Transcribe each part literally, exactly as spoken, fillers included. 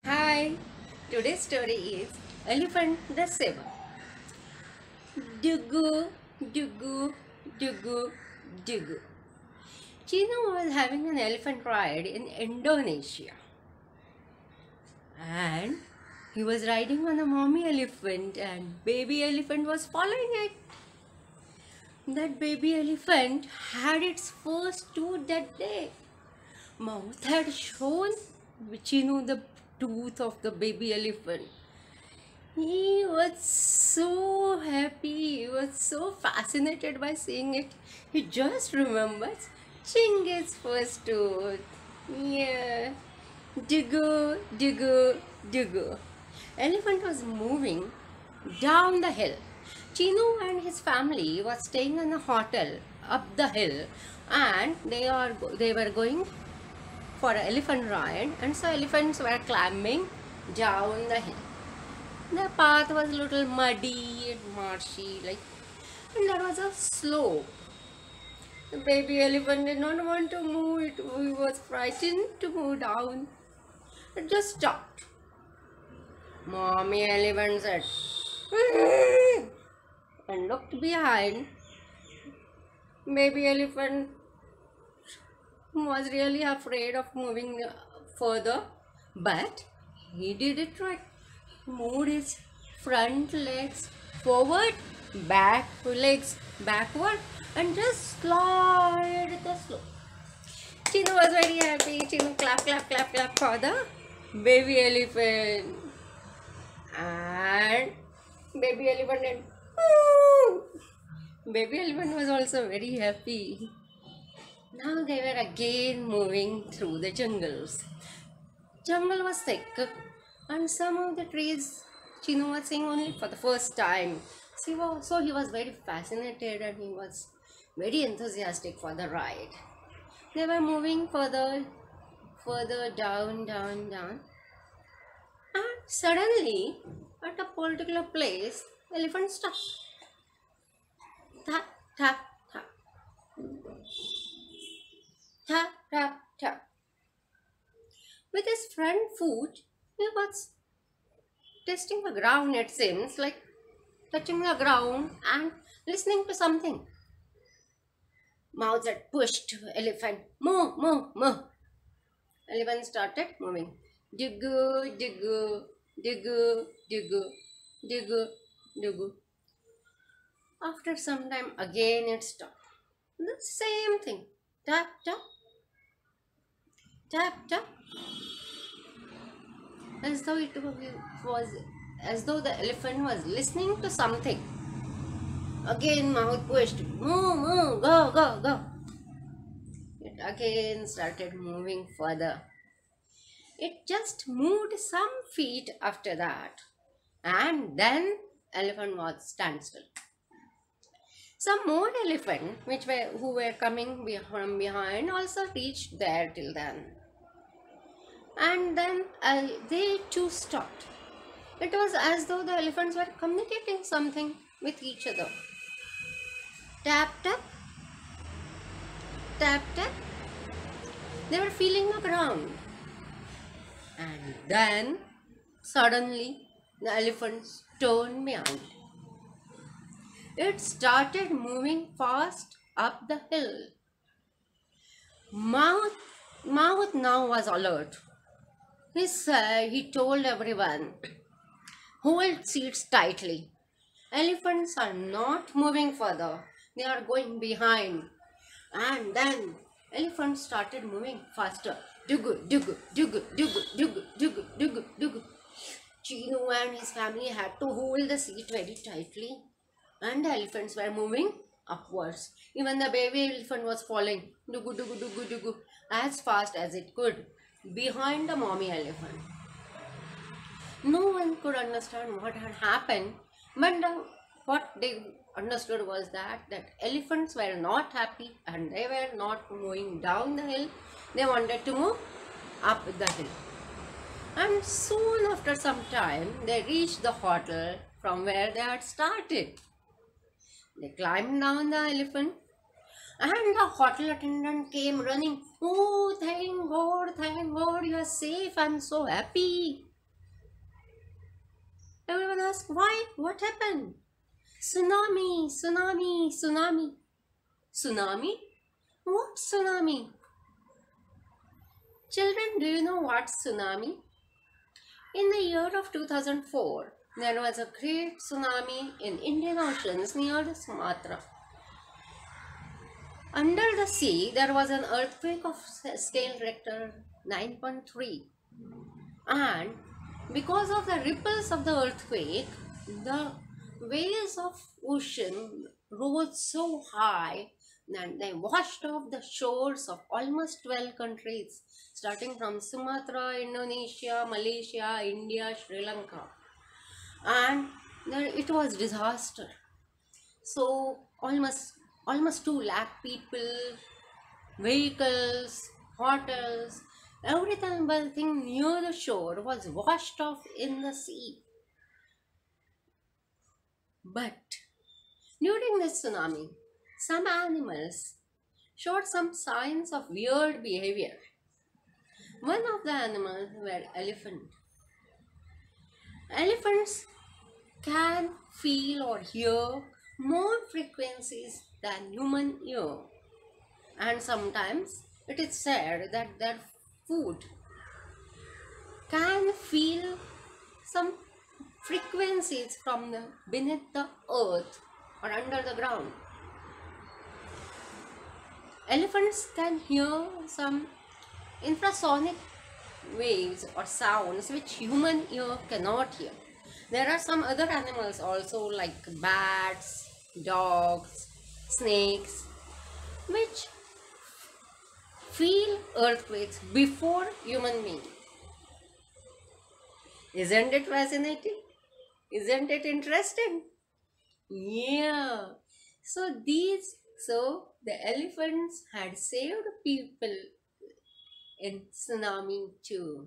Hi, today's story is Elephant the Saver. Dugu, dugu, dugu, dugu. Chino was having an elephant ride in Indonesia and he was riding on a mommy elephant and baby elephant was following it. That baby elephant had its first tooth that day. Mouth had shown Chino the tooth of the baby elephant. He was so happy, he was so fascinated by seeing it. He just remembers Chinggis first tooth. Yeah. Diggo, diggo, diggo. Elephant was moving down the hill. Chinu and his family was staying in a hotel up the hill and they are go- they were going for an elephant ride and so elephants were climbing down the hill. The path was a little muddy and marshy, like, and there was a slope. The baby elephant did not want to move. It he was frightened to move down. It just stopped. Mommy elephant said, and looked behind. Baby elephant was really afraid of moving further, but he did it right. Moved his front legs forward, back legs backward, and just slide the slope. Chino was very happy. Chino clap, clap, clap, clap for the baby elephant. And baby elephant did, "Woo!" Baby elephant was also very happy. Now they were again moving through the jungles. Jungle was thick, and some of the trees Chino was seeing only for the first time. So, was, so he was very fascinated and he was very enthusiastic for the ride. They were moving further, further down, down, down. And suddenly, at a particular place, elephant stopped. Tap, tap, tap. Tap, tap, tap. With his front foot, he was testing the ground, it seems, like touching the ground and listening to something. Mouth had pushed elephant. Move, move, move. Elephant started moving. Diggu, diggu, diggu, diggu, diggu, diggu. After some time, again it stopped. The same thing. Tap, tap, tap, tap. As though it was, as though the elephant was listening to something. Again, mouth pushed. Move, move, go, go, go. It again started moving further. It just moved some feet after that. And then elephant was standstill. Some more elephant which were who were coming be- from behind also reached there till then. And then uh, they too stopped. It was as though the elephants were communicating something with each other. Tap, tap, tap, tap. They were feeling the ground. And then suddenly the elephants turned behind. It started moving fast up the hill. Mouth, Mouth now was alert. He said, he told everyone, hold seats tightly. Elephants are not moving further. They are going behind. And then elephants started moving faster. Dugu, dugu, dugu, dugu, dugu, dugu, dugu, dugu. Chino and his family had to hold the seat very tightly. And the elephants were moving upwards. Even the baby elephant was falling. Dugu, dugu, dugu, dugu, as fast as it could. Behind the mommy elephant. No one could understand what had happened, but the, what they understood was that that elephants were not happy and they were not moving down the hill. They wanted to move up the hill. And soon after some time, they reached the hotel from where they had started. They climbed down the elephant and the hotel attendant came running. Oh, thank God, thank God, you are safe. I'm so happy. Everyone asked, why? What happened? Tsunami, tsunami, tsunami. Tsunami? What tsunami? Children, do you know what tsunami? In the year of two thousand four, there was a great tsunami in Indian Oceans near the Sumatra. Under the sea, there was an earthquake of scale Richter nine point three. And because of the ripples of the earthquake, the waves of ocean rose so high that they washed off the shores of almost twelve countries, starting from Sumatra, Indonesia, Malaysia, India, Sri Lanka. And there it was disaster. So almost almost two lakh people, vehicles, hotels, everything near the shore was washed off in the sea. But during this tsunami, some animals showed some signs of weird behavior. One of the animals were elephant. Elephants can feel or hear more frequencies than human ear, and sometimes it is said that their food can feel some frequencies from the beneath the earth or under the ground. Elephants can hear some infrasonic waves or sounds which human ear cannot hear. There are some other animals also, like bats, dogs, snakes, which feel earthquakes before human beings. Isn't it fascinating? Isn't it interesting? Yeah. So these, so the elephants had saved people in tsunami too.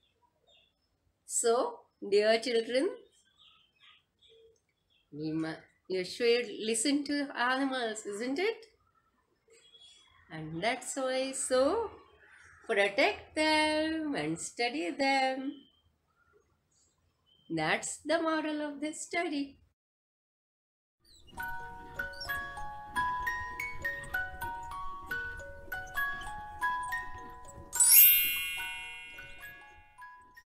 So, dear children, we must, you should listen to animals, isn't it? And that's why, so protect them and study them. That's the moral of this study.